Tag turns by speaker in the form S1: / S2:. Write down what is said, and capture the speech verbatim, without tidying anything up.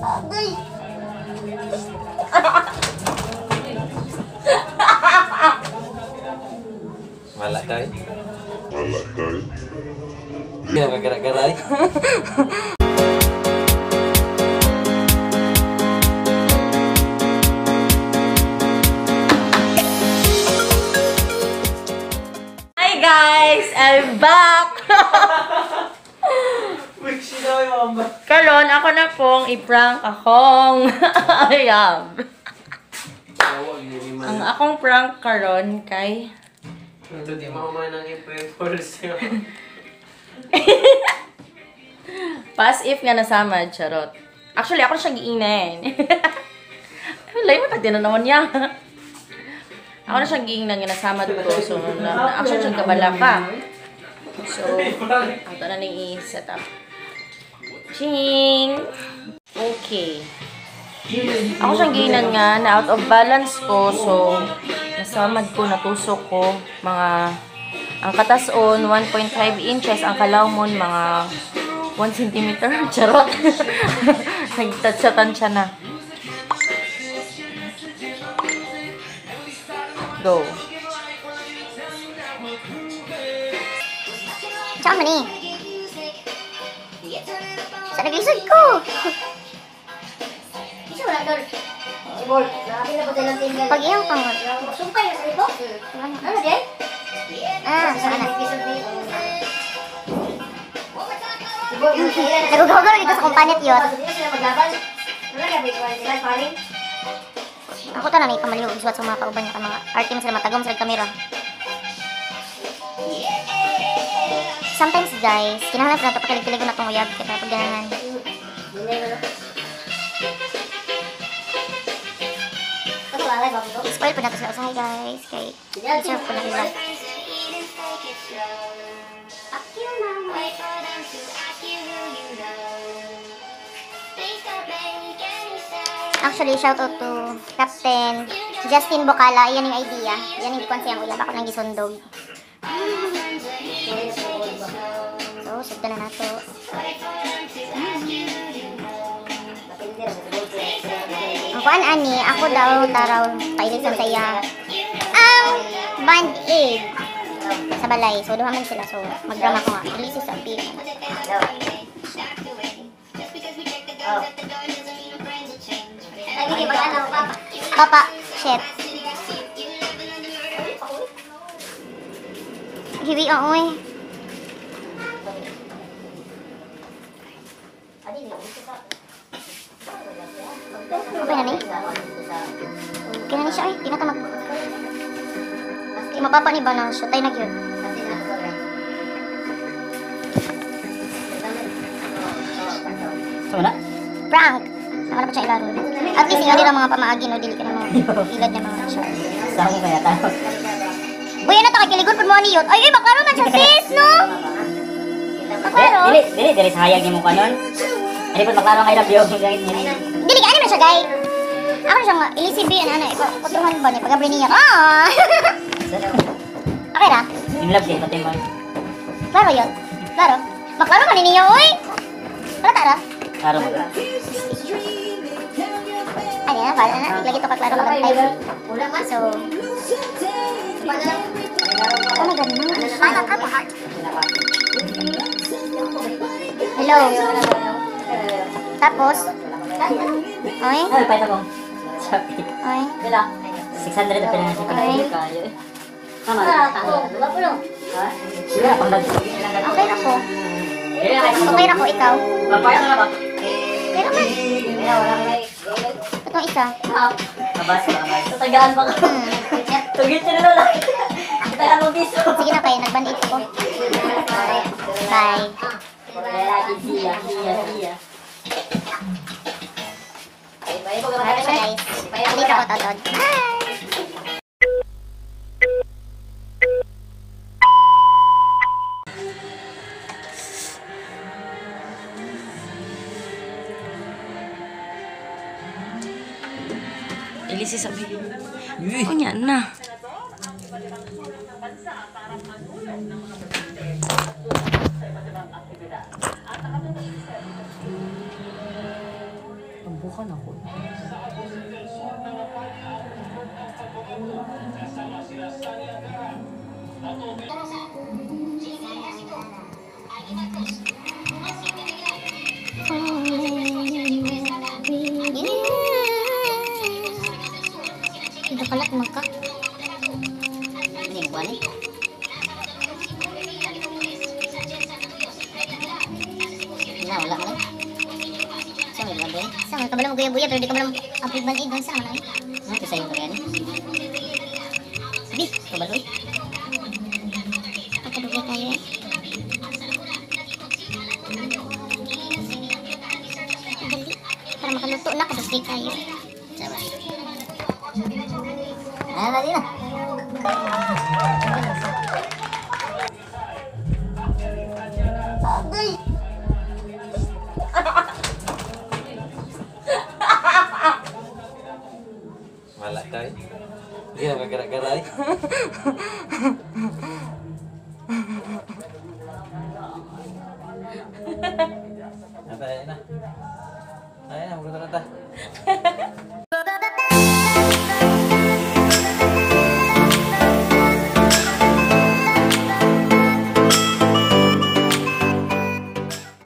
S1: Wala kay. Wala kay. Hindi na kagara-garay.
S2: Hi guys! I'm back! Karon, ako na pong i-prank akong ayam. Ang akong prank karon kay
S3: Ito di mama nang i-preforce yun.
S2: Pas if nga nasama, charot. Actually, ako siyang giingnan. Layo mo pati na naman niya. Ako na siyang giingnan nga nasama dito. So, na, actually siyang kabala pa. So, ito na nang i-set up. Ching! Okay. Ako siyang giingnan nga na out of balance ko. So, nasamad ko, natusok ko. Mga, ang katason, one point five inches. Ang kalawmon, mga one centimeter. Charot. Nagtatsatan siya na. Go.
S4: Saan man eh? Saan naglisod ko? Pag iyang pangot.
S5: Sumpay na sa ito? Ano din?
S4: Ah, saan na? Nagugaw-gaw dito sa kumpanyat yun. Ako ta na na ipamaliw og suwat sa mga kauban niya ka mga arte mo sila matagom sa kamera. Sometimes guys, kinahanglan sa nato pakalig-kilig na itong uyab kaya pag ganahan. Spoil po nato sa usahay guys, kay deserve po na nila. Actually, shout out to Captain Justin Bocala. Yan yung idea. Yan yung gikuan siyang uyab. Ako lang gisundog. So, sugda na nato. Ang kuan ani, ako daw taraw pailisan sa iya ang band-aid sa balay. So, duha man sila. So, magdrama ko nga. Release sa pin. Oh. Papa, chef. Hiwi ang uy. Okay na ni? Okay na ni siya ay. Di na ka mag... Mapapa ni ba na siya? Tayo na yun.
S3: Sama na?
S4: Prank! Nakala pa siya ilaro. At least nga din ang mga pamaagin o dili ka na mga ilad na mga siya.
S3: Saan ko kaya tayo?
S4: Buya na takakiligon po mo niyot. Ay, ay, maklaro man siya sis, no? Maklaro?
S3: Dili, dili, dili sa hayag niyo mo kanon. Hindi po maklaro kay Rabio.
S4: Dili ka, ano man siya, guy? Ako na siya nga, ilisibi, ano, ano, ipatruhan ba niya, pag-abri niya. Ah! Okay ra?
S3: In love kayo, pati mo.
S4: Klaro yun? Klaro? Maklaro man niya, uy! Klaro tara?
S3: Klaro mo.
S4: Ano yan, para na, lagi ito kaklaro magantay. So, oh my God, mana ka pa, heart? Hello? Tapos? Oy?
S3: Ay, pahit ako.
S4: Oy?
S3: six hundred na pinangasip ko na
S4: Ay.
S3: yung kayo. Tama. Ha? Sige na, pangdag.
S4: Okay na po.
S3: Sige na,
S4: Okay na po, ikaw.
S3: Papayas na ba?
S4: Okay naman. Itong isa.
S3: Kabas, kabas. Tatagaan ba ka?
S4: Hmm.
S3: Tugit siya na lang. Tatagaan mo piso.
S4: Sige na kayo, nagbandit ko. Bye.
S3: Siya, siya, siya.
S4: Bye guys. Hindi ka ko totod. Bye!
S2: Ilisi sabi. Kunya na. Bukan ako.
S4: Ito pala kumaka.
S3: Ini yang buat nih. Nah, ulah mana? Siapa yang buat?
S4: Sama ka belum guya-guya pero di ka belum approve ban idon sama lang.
S3: Nanti saya yang ini. Bi, coba dulu.
S4: Pagkadugay kayo eh. Dali. Para makaluto na kadugay kayo.
S3: Coba. Nah, tadi lah.
S6: Malak kau. Dia nak gerak-gerak. Apa nak?